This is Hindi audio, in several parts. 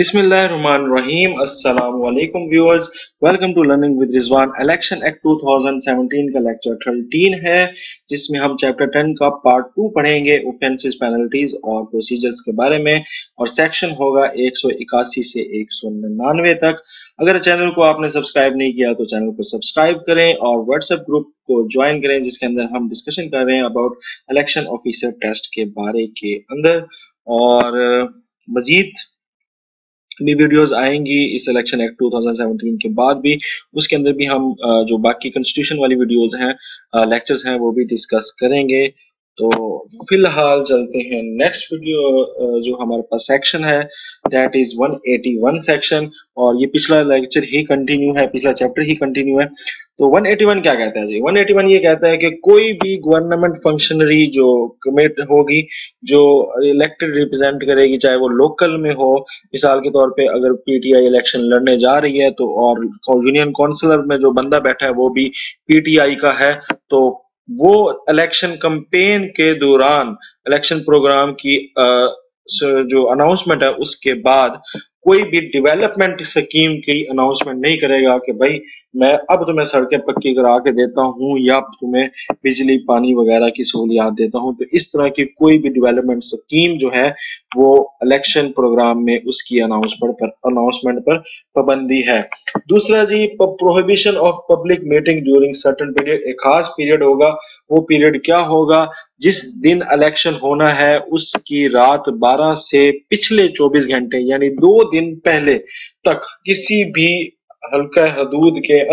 बिस्मिल्लाहिर्रहमानिर्रहीम। अस्सलाम वालेकुम viewers, welcome to learning with Rizwan. Election act 2017 का लेक्चर 13 है, जिसमें हम चैप्टर 10 का पार्ट 2 पढ़ेंगे, ऑफेंसेस, पेनल्टीज और प्रोसीजर्स के बारे में। और सेक्शन होगा 181 से 199 तक। अगर चैनल को आपने सब्सक्राइब नहीं किया तो चैनल को सब्सक्राइब करें और व्हाट्सएप ग्रुप को ज्वाइन करें, जिसके अंदर हम डिस्कशन कर रहे हैं अबाउट इलेक्शन ऑफिसर टेस्ट के बारे के अंदर। और मजीद भी वीडियोस आएंगी इस इलेक्शन एक्ट 2017 के बाद भी। उसके अंदर भी हम जो बाकी कॉन्स्टिट्यूशन वाली वीडियोस हैं, लेक्चर्स हैं, वो भी डिस्कस करेंगे। तो फिलहाल चलते हैं नेक्स्ट वीडियो। जो हमारे पास सेक्शन है दैट इज 181 सेक्शन, और ये पिछला लेक्चर ही कंटिन्यू है, पिछला चैप्टर ही कंटिन्यू है। तो 181 क्या कहता है जी? 181 ये कहता है कि कोई भी गवर्नमेंट फंक्शनरी जो कमिट होगी, जो इलेक्टेड रिप्रेजेंट करेगी, चाहे वो लोकल में हो, मिसाल के तौर पे अगर पीटीआई इलेक्शन लड़ने जा रही है तो, और यूनियन काउंसिलर में जो बंदा बैठा है वो भी पीटीआई का है, तो वो इलेक्शन कैंपेन के दौरान इलेक्शन प्रोग्राम की जो अनाउंसमेंट है उसके बाद कोई भी डेवलपमेंट स्कीम की अनाउंसमेंट नहीं करेगा कि भाई मैं अब तुम्हें सड़कें पक्की करा के देता हूं या तुम्हें बिजली पानी वगैरह की सहूलियात देता हूं। तो इस तरह की कोई भी डेवलपमेंट स्कीम जो है वो इलेक्शन प्रोग्राम में उसकी अनाउंसमेंट पर पाबंदी है। दूसरा जी, prohibition of public meeting during certain period. एक खास पीरियड होगा, वो पीरियड क्या होगा? जिस दिन इलेक्शन होना है उसकी रात 12 से पिछले 24 घंटे यानी 2 दिन पहले तक किसी भी हल्का हदूद के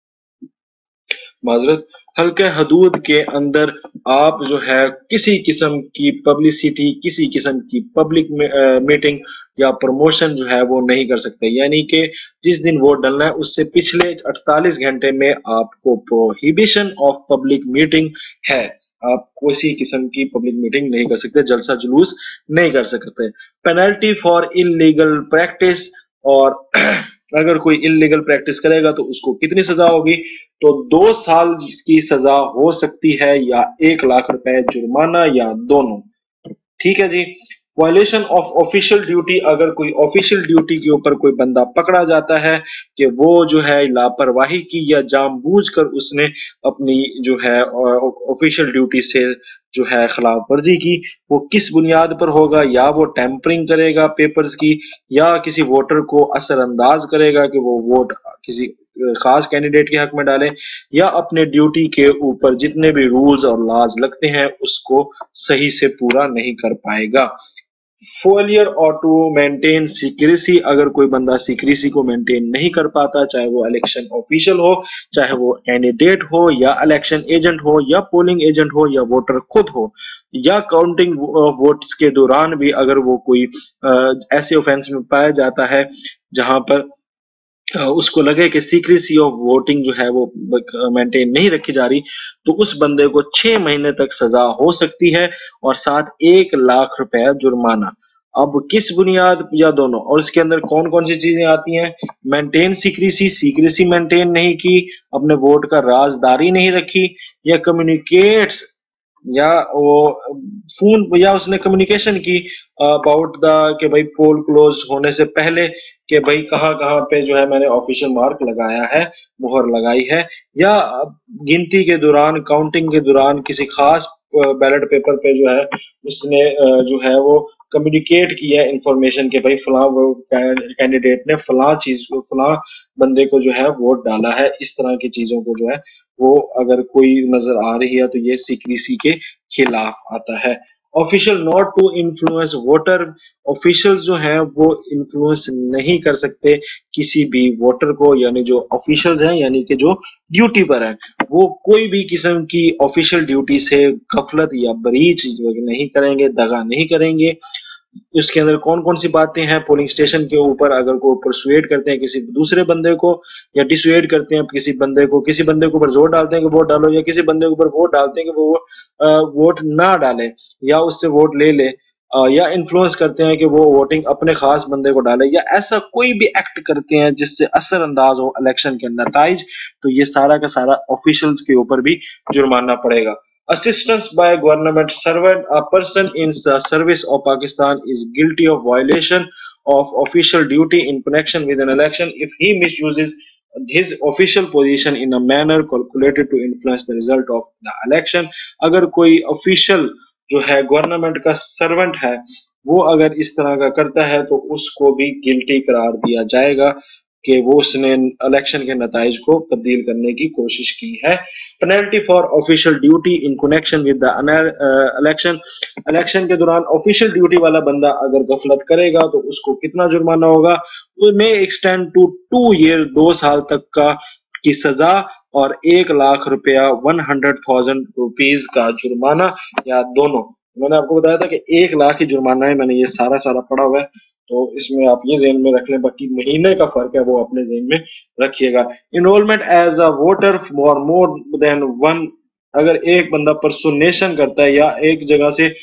माजरत हल्के हदूद के अंदर आप जो है किसी किस्म की पब्लिसिटी, किसी किस्म की पब्लिक मीटिंग या प्रमोशन जो है वो नहीं कर सकते। यानी कि जिस दिन वोट डालना है उससे पिछले 48 घंटे में आपको प्रोहिबिशन ऑफ पब्लिक मीटिंग है। आप किसी किस्म की पब्लिक मीटिंग नहीं कर सकते, जलसा जुलूस नहीं कर सकते। पेनल्टी फॉर इलीगल प्रैक्टिस, और अगर कोई इलीगल प्रैक्टिस करेगा तो उसको कितनी सजा होगी? तो 2 साल की सजा हो सकती है, या 1 लाख रुपए जुर्माना, या दोनों। ठीक है जी। वायलेशन ऑफ ऑफिशियल ड्यूटी, अगर कोई ऑफिशियल ड्यूटी के ऊपर कोई बंदा पकड़ा जाता है कि वो जो है लापरवाही की या जानबूझकर उसने अपनी जो है ऑफिशियल ड्यूटी से जो है खिलाफ वर्जी की, वो किस बुनियाद पर होगा? या वो टेम्परिंग करेगा पेपर्स की, या किसी वोटर को असरअंदाज करेगा कि वो वोट किसी खास कैंडिडेट के हक में डाले, या अपने ड्यूटी के ऊपर जितने भी रूल्स और लॉज लगते हैं उसको सही से पूरा नहीं कर पाएगा। फेलियर और टू मेंटेन सीक्रेसी, अगर कोई बंदा सीक्रेसी को मेंटेन नहीं कर पाता, चाहे वो इलेक्शन ऑफिशियल हो, चाहे वो कैंडिडेट हो, या इलेक्शन एजेंट हो, या पोलिंग एजेंट हो, या वोटर खुद हो, या काउंटिंग वोट्स के दौरान भी अगर वो कोई ऐसे ऑफेंस में पाया जाता है जहां पर उसको लगे कि सीक्रेसी ऑफ वोटिंग जो है वो मेंटेन नहीं रखी जा रही, तो उस बंदे को 6 महीने तक सजा हो सकती है और साथ 1 लाख रुपए जुर्माना। अब किस बुनियाद, या दोनों? और इसके अंदर कौन कौन सी चीजें आती हैं? मेंटेन सीक्रेसी, सीक्रेसी मेंटेन नहीं की, अपने वोट का राजदारी नहीं रखी, या कम्युनिकेट्स, या वो फोन, या उसने कम्युनिकेशन की अबाउट द कि भाई पोल क्लोज होने से पहले कि भाई कहाँ कहाँ पे जो है मैंने ऑफिशियल मार्क लगाया है, मुहर लगाई है, या गिनती के दौरान, काउंटिंग के दौरान किसी खास बैलेट पेपर पे जो है उसने जो है वो कम्युनिकेट किया इंफॉर्मेशन के भाई फलां कैंडिडेट ने फलां चीज को, फलां बंदे को जो है वोट डाला है। इस तरह की चीजों को जो है वो अगर कोई नजर आ रही है तो ये सीक्रेसी के खिलाफ आता है। Official not to influence voter, officials जो हैं वो इन्फ्लुएंस नहीं कर सकते किसी भी वोटर को, यानी जो ऑफिशियल्स हैं, यानी कि जो ड्यूटी पर है, वो कोई भी किस्म की ऑफिशियल ड्यूटी से गफलत या बरीच नहीं करेंगे, दगा नहीं करेंगे। उसके अंदर कौन कौन सी बातें हैं? पोलिंग स्टेशन के ऊपर अगर को परसुएड करते हैं किसी दूसरे बंदे को, या डिसुएड करते हैं किसी बंदे को, किसी बंदे के ऊपर जोर डालते हैं कि वोट डालो, या किसी बंदे के ऊपर वोट डालते हैं कि वो वोट ना डाले या उससे वोट ले ले, या इन्फ्लुएंस करते हैं कि वो वोटिंग अपने खास बंदे को डाले, या ऐसा कोई भी एक्ट करते हैं जिससे असरअंदाज हो इलेक्शन के नताइज, तो ये सारा का सारा ऑफिशियल्स के ऊपर भी जुर्माना पड़ेगा। Assistance by government servant, a person in the service of Pakistan is guilty of violation of official duty in connection with an election if he misuses his official position in a manner calculated to influence the result of the election। अगर कोई official जो है गवर्नमेंट का सर्वेंट है वो अगर इस तरह का करता है तो उसको भी गिल्टी करार दिया जाएगा कि वो उसने इलेक्शन के नताइज को तब्दील करने की कोशिश की है। Penalty for official duty in connection with the election, election के दौरान ऑफिशियल ड्यूटी वाला बंदा अगर गफलत करेगा तो उसको कितना जुर्माना होगा, वो मे एक्सटेंड टू 2 ईयर, 2 साल तक का की सजा और 1 लाख रुपया 100,000 रुपीज का जुर्माना या दोनों। मैंने आपको बताया था कि 1 लाख की जुर्माना है, मैंने ये सारा सारा पढ़ा हुआ है तो इसमें आप ये ज़हन में रख लें, बाकी महीने का फर्क है वो अपने ज़हन में रखिएगा। Enrolment as a voter for more than one, अगर एक बंदा पर्सोनेशन करता है या एक जगह से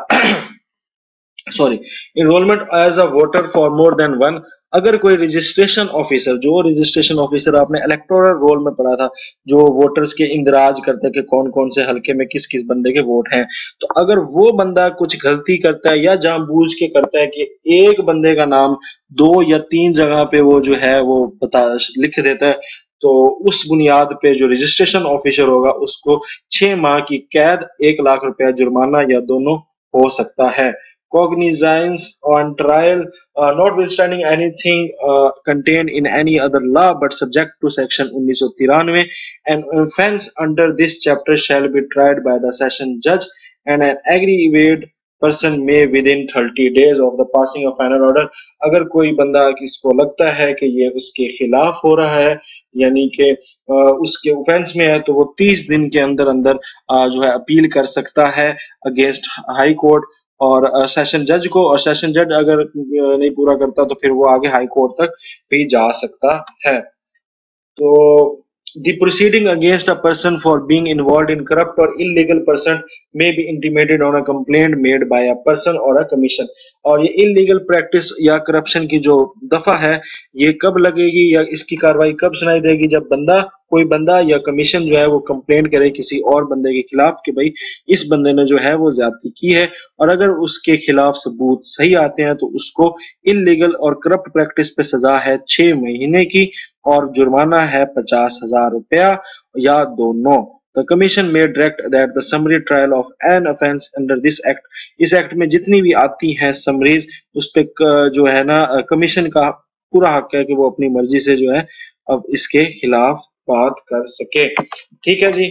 sorry, enrolment as a voter for more than one, अगर कोई रजिस्ट्रेशन ऑफिसर, जो रजिस्ट्रेशन ऑफिसर आपने इलेक्टोरल रोल में पढ़ा था, जो वोटर्स के इंदराज करता है कि कौन कौन से हलके में किस किस बंदे के वोट हैं, तो अगर वो बंदा कुछ गलती करता है या जानबूझ के करता है कि एक बंदे का नाम 2 या 3 जगह पे वो जो है वो पता लिख देता है, तो उस बुनियाद पे जो रजिस्ट्रेशन ऑफिसर होगा उसको 6 माह की कैद, 1 लाख रुपया जुर्माना या दोनों हो सकता है। Cognizance on trial, notwithstanding anything contained in any other law but subject to section 1993, an offence under this chapter shall be tried by the session judge and an aggrieved person may within 30 days of the passing of final order। अगर कोई बंदा किसको लगता है कि ये उसके खिलाफ हो रहा है यानी कि उसके ऑफेंस में है तो वो 30 दिन के अंदर अंदर जो है अपील कर सकता है अगेंस्ट हाई कोर्ट और सेशन जज को, और सेशन जज अगर नहीं पूरा करता तो फिर वो आगे हाई कोर्ट तक भी जा सकता है। तो the proceeding against a person for being involved in corrupt or illegal person may be intimated on a complaint made by a person or a commission। और ये इलीगल प्रैक्टिस या करप्शन की जो दफा है ये कब लगेगी या इसकी कार्रवाई कब सुनाई देगी, जब कोई बंदा या कमीशन जो है वो कंप्लेंट करे किसी और बंदे के खिलाफ कि भाई इस बंदे ने जो है वो ज्यादती की है, और अगर उसके खिलाफ सबूत सही आते हैं तो उसको इलीगल और करप्ट प्रैक्टिस पे सजा है 6 महीने की और जुर्माना है 50,000 रुपया या दोनों। The commission may direct that the summary trial of an offence under this act, इस एक्ट में जितनी भी आती हैं समरीज उस पे जो है ना कमीशन का पूरा हक है कि वो अपनी मर्जी से जो है अब इसके खिलाफ बात कर सके। ठीक है जी।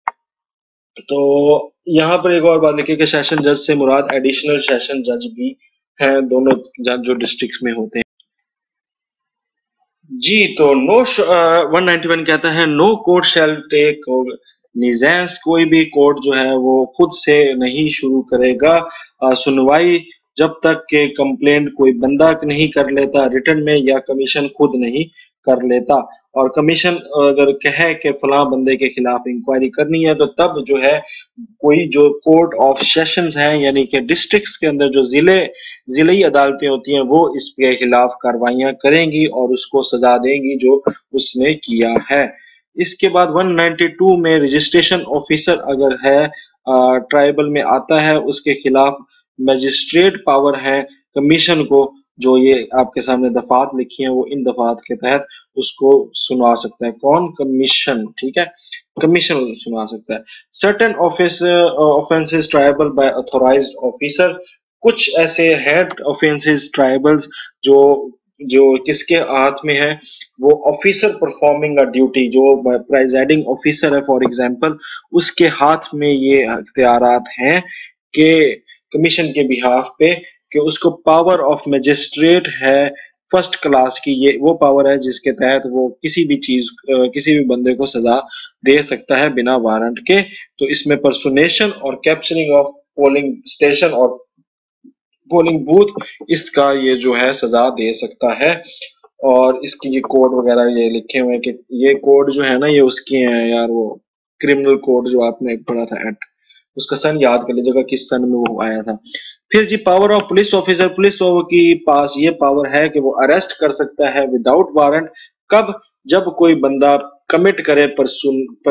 तो यहाँ पर एक और बात लिखी कि सेशन जज से मुराद एडिशनल सेशन जज भी हैं, दोनों जज जो डिस्ट्रिक्ट्स में होते हैं। जी तो 191 कहता है no court shall take cognizance, कोई भी कोर्ट जो है वो खुद से नहीं शुरू करेगा सुनवाई जब तक के कंप्लेंट कोई बंदा नहीं कर लेता रिटर्न में या कमीशन खुद नहीं कर लेता। और कमीशन अगर कहे कि फलां बंदे के खिलाफ इंक्वायरी करनी है तो तब जो है कोई जो कोर्ट ऑफ सेशंस हैं यानी कि डिस्ट्रिक्ट्स के अंदर जो जिले अदालतें होती हैं वो इसके खिलाफ कार्रवाइयां करेंगी और उसको सजा देंगी जो उसने किया है। इसके बाद 192 में रजिस्ट्रेशन ऑफिसर अगर है ट्राइबल में आता है उसके खिलाफ मजिस्ट्रेट पावर है कमीशन को, जो ये आपके सामने दफात लिखी हैं वो इन दफात के तहत उसको सुनवा सकता है। कौन? कमीशन। ठीक है, कमीशन सुनवा सकता है। Certain offences triable by authorised officer, कुछ ऐसे हेड ऑफेंसेस ट्राइबल्स जो जो किसके हाथ में है, वो ऑफिसर परफॉर्मिंग अ ड्यूटी, जो प्रेजाइडिंग ऑफिसर है फॉर एग्जांपल, उसके हाथ में ये इख्तियारात हैं कि कमीशन के बिहाफ पे कि उसको पावर ऑफ मजिस्ट्रेट है फर्स्ट क्लास की, ये वो पावर है जिसके तहत वो किसी भी चीज किसी भी बंदे को सजा दे सकता है बिना वारंट के। तो इसमें पर्सोनेशन और कैप्चरिंग ऑफ पोलिंग स्टेशन और पोलिंग बूथ, इसका ये जो है सजा दे सकता है। और इसकी ये कोड वगैरह ये लिखे हुए हैं कि ये कोड जो है ना ये उसके हैं यार, वो क्रिमिनल कोड जो आपने पढ़ा था एक्ट, उसका सन याद कर लीजिएगा किस सन में वो आया था। फिर जी power of police officer, police की पास ये पावर है कि वो अरेस्ट कर सकता है विदाउट वारंट। कब? जब कोई बंदा कमिट करे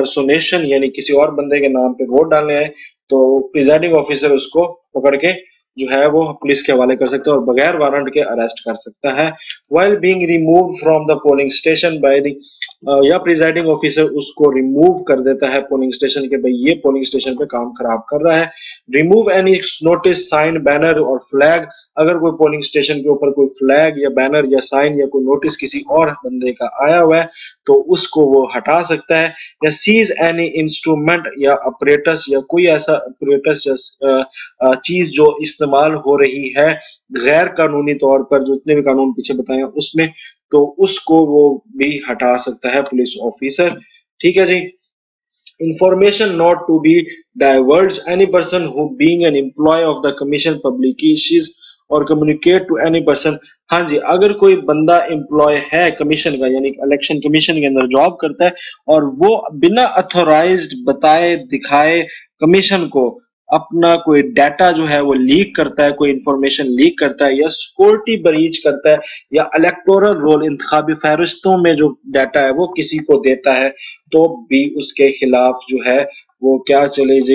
पर्सोनेशन यानी किसी और बंदे के नाम पे वोट डालने आए तो प्रिजाइडिंग ऑफिसर उसको पकड़ के जो है वो पुलिस के हवाले कर सकता है और बगैर वारंट के अरेस्ट कर सकता है। While being remove from the polling station by the या प्रिजाइडिंग ऑफिसर उसको रिमूव कर देता है पोलिंग स्टेशन के, भाई ये पोलिंग स्टेशन पे काम खराब कर रहा है। Remove any notice, sign, banner और फ्लैग, अगर कोई पोलिंग स्टेशन के ऊपर कोई फ्लैग या बैनर या साइन या कोई नोटिस किसी और बंदे का आया हुआ है तो उसको वो हटा सकता है। या सीज एनी इंस्ट्रूमेंट या अपरेटस, या कोई ऐसा अपरेटस या चीज जो इस्तेमाल हो रही है गैर कानूनी तौर पर, जो जितने भी कानून पीछे बताए हैं उसमें, तो उसको वो भी हटा सकता है पुलिस ऑफिसर। ठीक है जी। Information not to be divulged. Any person who being an employee of the commission publications और कम्युनिकेट टू एनी पर्सन। हाँ जी, अगर कोई बंदा एम्प्लॉय है कमीशन का, यानी इलेक्शन कमीशन के अंदर जॉब करता है और वो बिना अथोराइज्ड बताए दिखाए कमीशन को अपना कोई डाटा जो है वो लीक करता है, कोई इंफॉर्मेशन लीक करता है या सिक्योरिटी ब्रीच करता है या इलेक्टोरल रोल इंतखाबी फहरिस्तों में जो डाटा है वो किसी को देता है, तो भी उसके खिलाफ जो है वो क्या चले जी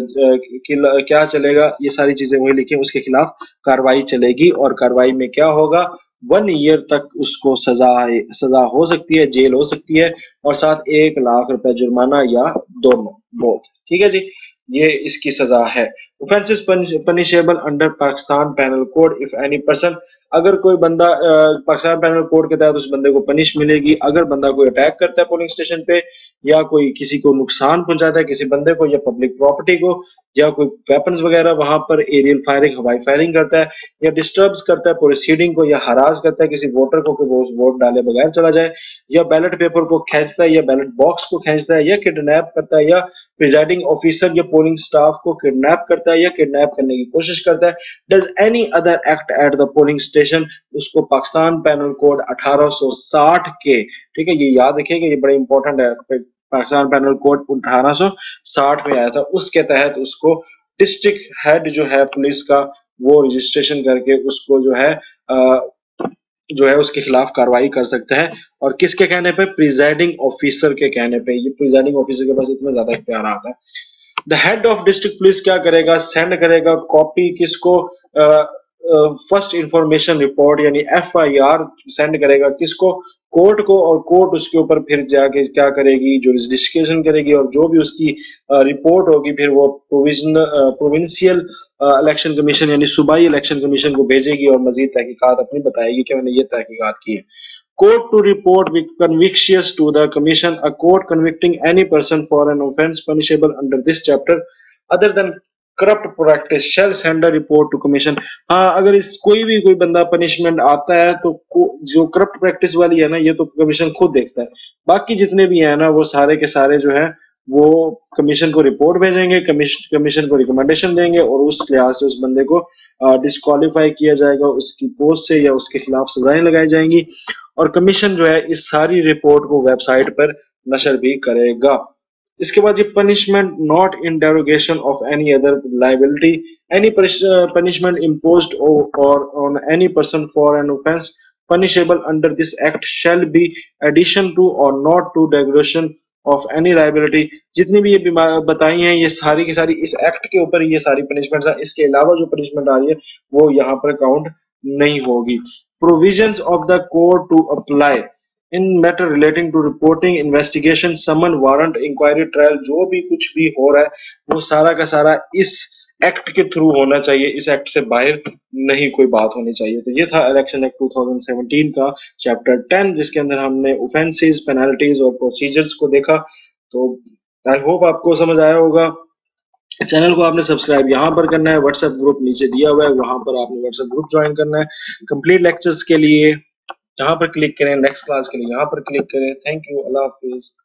क्या चलेगा, ये सारी चीजें वही लिखी, उसके खिलाफ कार्रवाई चलेगी। और कार्रवाई में क्या होगा, 1 ईयर तक उसको सजा हो सकती है, जेल हो सकती है और साथ 1 लाख रुपए जुर्माना या दोनों, बोथ। ठीक है जी, ये इसकी सजा है। Offences punishable under Pakistan penal code if any person, अगर कोई बंदा पाकिस्तान पैनल कोड के तहत उस बंदे को पनिश मिलेगी अगर बंदा कोई अटैक करता है पोलिंग स्टेशन पे, या कोई किसी को नुकसान पहुंचाता है किसी बंदे को या पब्लिक प्रॉपर्टी को, या कोई वेपन्स वगैरह वहां पर एरियल फायरिंग, हवाई फायरिंग करता है, या डिस्टर्ब्स करता है प्रोसीडिंग को, या हरास करता है किसी वोटर को कि वो वोट डाले बगैर चला जाए, या बैलेट पेपर को खींचता है या बैलेट बॉक्स को खींचता है, या किडनैप करता है, या प्रिजाइडिंग ऑफिसर या पोलिंग स्टाफ को किडनैप करता है या किडनैप करने की कोशिश करता है। Does any other act at the polling station, उसको पाकिस्तान पैनल कोड 1860 के, ठीक है, ये याद रखिएगा, ये बड़ा इंपॉर्टेंट है, पाकिस्तान पैनल कोड 1860 में आया था, उसके तहत उसको डिस्ट्रिक्ट हेड जो है पुलिस का वो रजिस्ट्रेशन करके उसको जो है उसके खिलाफ कार्रवाई कर सकते हैं। और किसके कहने पे, प्रिजाइडिंग ऑफिसर के कहने पे। ये प्रिजाइडिंग ऑफिसर के पास इतना ज्यादा इख्तियार आता है। The head of district police क्या करेगा, सेंड करेगा कॉपी किसको, फर्स्ट इंफॉर्मेशन रिपोर्ट यानी FIR सेंड करेगा किसको, कोर्ट को, और कोर्ट उसके ऊपर फिर जाके क्या करेगी, जो रजिस्ट्रेशन करेगी और जो भी उसकी रिपोर्ट होगी फिर वो प्रोविंशियल इलेक्शन कमीशन यानी सूबाई इलेक्शन कमीशन को भेजेगी और मजीद तहकीकात अपनी बताएगी कि मैंने ये तहकीकात की है। Court to report with convictions to the commission. A court convicting any person for an offence punishable under this chapter other than corrupt practice shall send a report to commission. हाँ, अगर इस कोई बंदा पनिशमेंट आता है तो जो करप्ट प्रैक्टिस वाली है ना, ये तो कमीशन खुद देखता है। बाकी जितने भी है ना वो सारे के सारे जो है वो कमीशन को रिपोर्ट भेजेंगे, कमीशन को रिकमेंडेशन देंगे और उस लिहाज से उस बंदे को डिस्क्वालीफाई किया जाएगा, उसकी पोस्ट से या उसके खिलाफ सजाएं लगाई जाएंगी। और कमीशन जो है इस सारी रिपोर्ट को वेबसाइट पर नशर भी करेगा। इसके बाद ये punishment not in derogation of any other liability, any punishment imposed और on any person for an offence punishable under this act shall be addition to or not to derogation of any liability। जितनी भी ये बताई हैं ये सारी की सारी इस एक्ट के ऊपर ये सारी पनिशमेंट्स हैं, इसके अलावा जो पनिशमेंट आ रही है वो यहाँ पर काउंट नहीं होगी। Provisions of the code to apply in matter relating to reporting, investigation, summon, warrant, inquiry, trial, जो भी कुछ भी हो रहा है वो सारा का सारा इस एक्ट के थ्रू होना चाहिए, इस एक्ट से बाहर नहीं कोई बात होनी चाहिए। तो ये था इलेक्शन एक्ट 2017 का चैप्टर 10 जिसके अंदर हमने ऑफेंसेस, पेनल्टीज और प्रोसीजर्स को देखा। तो आई होप आपको समझ आया होगा। चैनल को आपने सब्सक्राइब यहाँ पर करना है, व्हाट्सएप ग्रुप नीचे दिया हुआ है वहां पर आपने व्हाट्सएप ग्रुप ज्वाइन करना है। कंप्लीट लेक्चर्स के लिए यहाँ पर क्लिक करें, नेक्स्ट क्लास के लिए यहाँ पर क्लिक करें। थैंक यू, अल्लाह हाफिज।